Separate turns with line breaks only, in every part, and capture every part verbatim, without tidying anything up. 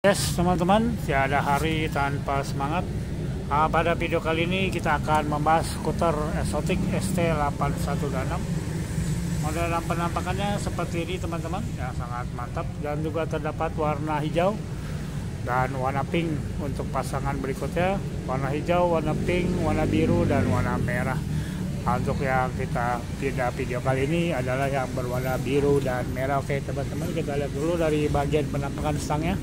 Yes teman-teman, tiada hari tanpa semangat. Nah, pada video kali ini kita akan membahas skuter eksotik S T delapan satu enam. Model dan penampakannya seperti ini teman-teman, yang sangat mantap, dan juga terdapat warna hijau dan warna pink untuk pasangan berikutnya. Warna hijau, warna pink, warna biru, dan warna merah. Nah, untuk yang kita pindah video kali ini adalah yang berwarna biru dan merah. Oke teman-teman, kita lihat dulu dari bagian penampakan stangnya.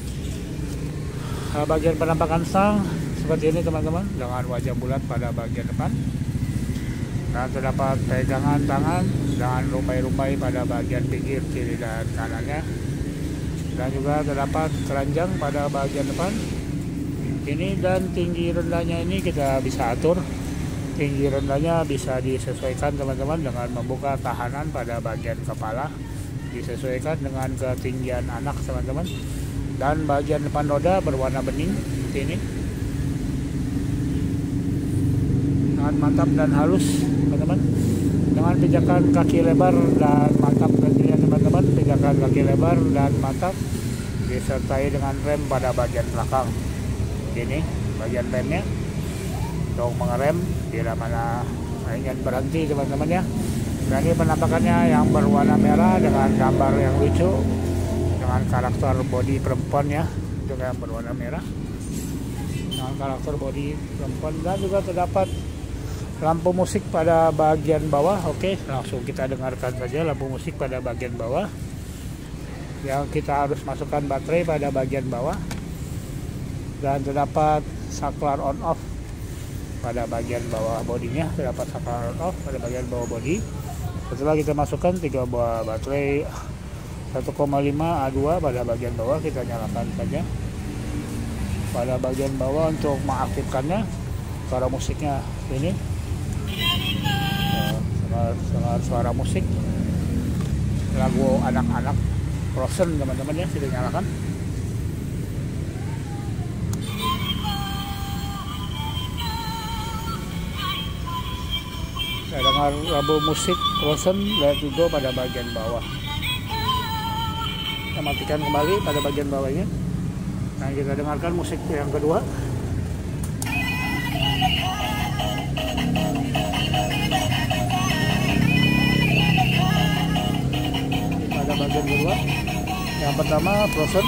Bagian penampakan stang seperti ini teman-teman, dengan wajah bulat pada bagian depan, dan terdapat pegangan tangan dengan rumpai-rumpai pada bagian pinggir kiri dan kanannya, dan juga terdapat keranjang pada bagian depan ini. Dan tinggi rendahnya ini kita bisa atur, tinggi rendahnya bisa disesuaikan teman-teman dengan membuka tahanan pada bagian kepala, disesuaikan dengan ketinggian anak teman-teman. Dan bagian depan roda berwarna bening seperti ini, sangat mantap dan halus teman-teman, dengan pijakan kaki lebar dan mantap tentunya teman-teman. Pijakan kaki lebar dan mantap disertai dengan rem pada bagian belakang ini, bagian remnya untuk mengerem bila mana ingin berhenti teman-teman ya. Dan ini penampakannya yang berwarna merah dengan gambar yang lucu, dengan karakter bodi perempuan ya, juga yang berwarna merah dengan karakter bodi perempuan. Dan juga terdapat lampu musik pada bagian bawah. Oke, langsung kita dengarkan saja lampu musik pada bagian bawah, yang kita harus masukkan baterai pada bagian bawah. Dan terdapat saklar on off pada bagian bawah bodinya, terdapat saklar on off pada bagian bawah bodi. Setelah kita masukkan tiga buah baterai satu koma lima A dua pada bagian bawah, kita nyalakan saja pada bagian bawah untuk mengaktifkannya. Suara musiknya ini, suara, suara musik lagu anak-anak Frozen teman-teman ya, sudah nyalakan. Saya dengar lagu musik Frozen Let It Go pada bagian bawah. Kita matikan kembali pada bagian bawahnya. Nah, kita dengarkan musik yang kedua pada bagian kedua. Yang pertama Frozen,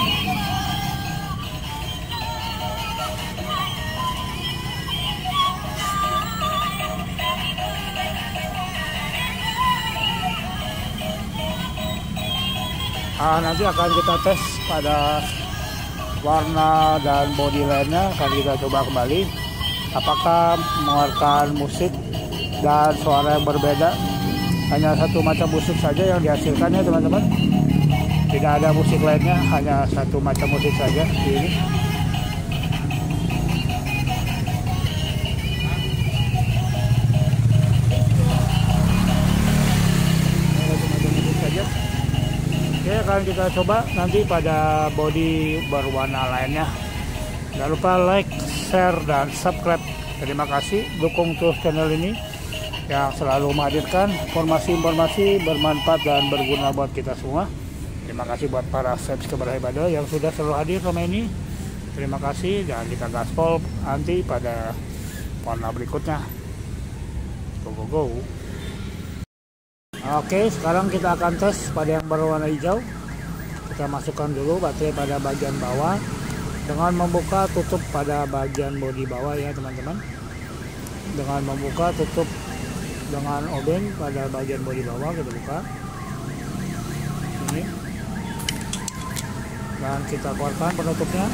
Nah, nanti akan kita tes pada warna dan body lainnya. Akan kita coba kembali apakah mengeluarkan musik dan suara yang berbeda. Hanya satu macam musik saja yang dihasilkannya teman-teman, tidak ada musik lainnya, hanya satu macam musik saja ini. Oke, akan kita coba nanti pada body berwarna lainnya. Jangan lupa like, share, dan subscribe. Terima kasih, dukung terus channel ini yang selalu menghadirkan informasi-informasi bermanfaat dan berguna buat kita semua. Terima kasih buat para subscriber hebat yang sudah selalu hadir selama ini. Terima kasih, dan kita gaspol nanti pada warna berikutnya. Go go go. Oke, sekarang kita akan tes pada yang berwarna hijau. Kita masukkan dulu baterai pada bagian bawah dengan membuka tutup pada bagian bodi bawah ya teman-teman. Dengan membuka tutup dengan obeng pada bagian bodi bawah, kita buka ini, dan kita keluarkan penutupnya.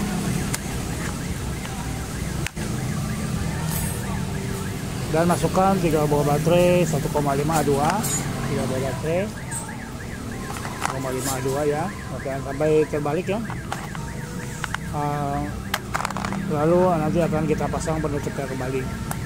Dan masukkan tiga buah baterai satu koma lima A dua, tiga buah baterai satu koma lima A dua ya, jangan sampai terbalik ya. Uh, lalu nanti akan kita pasang penutupnya kembali.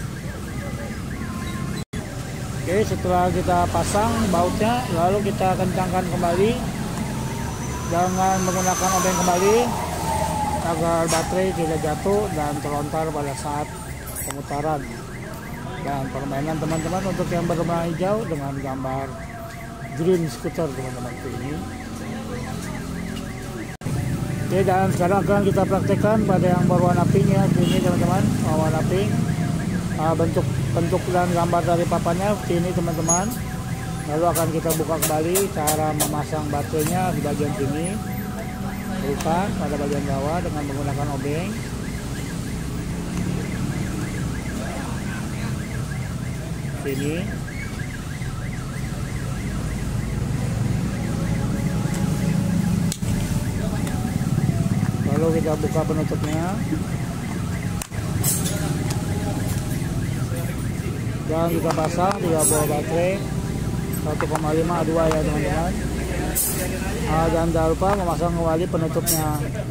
Oke, setelah kita pasang bautnya, lalu kita kencangkan kembali dengan menggunakan obeng kembali agar baterai tidak jatuh dan terlontar pada saat pemutaran. Dan permainan teman-teman untuk yang berwarna hijau dengan gambar green scooter teman-teman ini. Oke, dan sekarang akan kita praktekkan pada yang berwarna pink ya, ini teman-teman, warna pink. Uh, bentuk bentuk dan gambar dari papannya sini teman-teman. Lalu akan kita buka kembali cara memasang baterainya di bagian sini. Buka pada bagian bawah dengan menggunakan obeng. Sini. Lalu kita buka penutupnya. Dan kita pasang tiga buah baterai satu koma lima A dua ya teman-teman. Ah, dan jangan lupa memasang kembali penutupnya.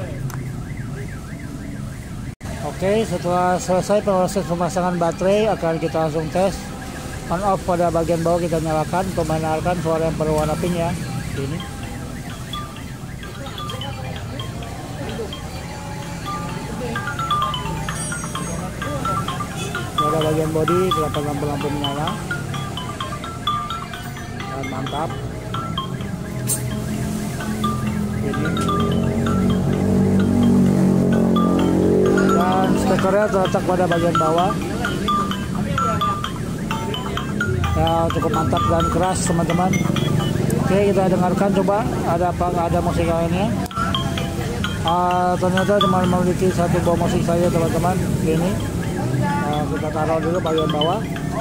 Oke, setelah selesai proses pemasangan baterai akan kita langsung tes on off pada bagian bawah. Kita nyalakan untuk mendengarkan suara yang berwarna pink ya. Ini. Pada bagian bodi terdapat lampu-lampu menyala dan mantap. Ini dan spekernya terletak pada bagian bawah ya, cukup mantap dan keras teman-teman. Oke, kita dengarkan coba ada apa, ada musik lainnya. Uh, ternyata cuma memiliki satu buah musik saja teman-teman. Ini uh, kita taruh dulu bagian bawah.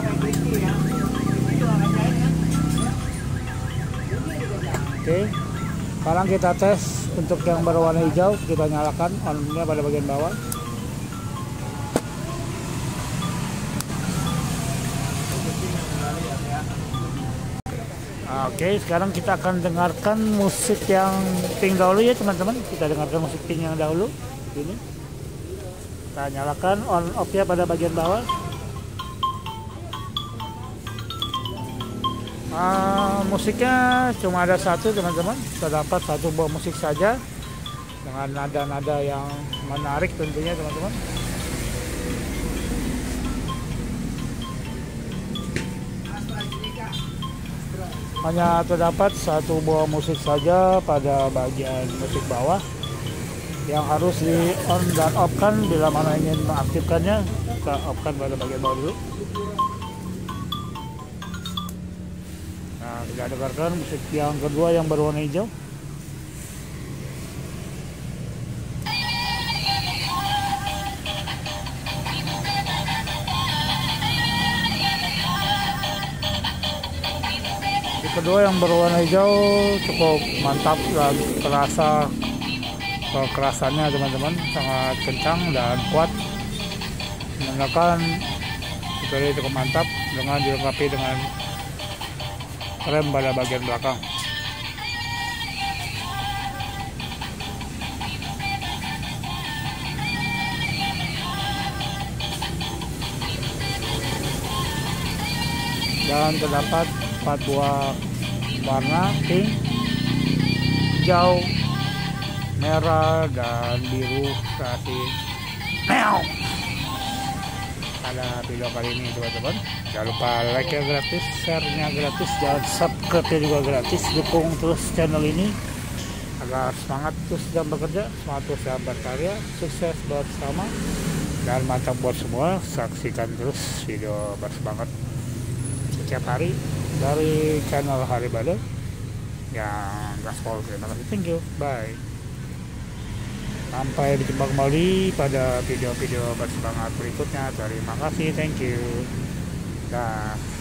Oke, sekarang kita tes untuk yang berwarna hijau. Kita nyalakan on-nya pada bagian bawah. Oke, sekarang kita akan dengarkan musik yang pink dahulu ya teman-teman. Kita dengarkan musik pink yang dahulu. Ini kita nyalakan on off ya pada bagian bawah. Uh, musiknya cuma ada satu teman-teman. Terdapat satu buah musik saja dengan nada-nada yang menarik tentunya teman-teman. Hanya terdapat satu buah musik saja pada bagian musik bawah yang harus di on dan off kan bila mana ingin mengaktifkannya. Kita off kan pada bagian bawah dulu. Nah, kita dengarkan musik yang kedua yang berwarna hijau. Kedua yang berwarna hijau cukup mantap dan terasa kekerasannya teman-teman, sangat kencang dan kuat. Menggunakan baterai cukup mantap dengan dilengkapi dengan rem pada bagian belakang. Dan terdapat empat buah warna pink, hijau, merah, dan biru kasih meow pada video kali ini teman-teman. Jangan lupa like nya gratis, share nya gratis, dan subscribe nya juga gratis. Dukung terus channel ini agar semangat terus dalam bekerja, semangat terus dalam berkarya, sukses bersama, dan mantap buat semua. Saksikan terus video bersemangat setiap hari dari channel Hari Badai yang gaspol. Terima kasih, thank you, bye. Sampai berjumpa kembali pada video-video bersemangat berikutnya. Terima kasih, thank you, dah.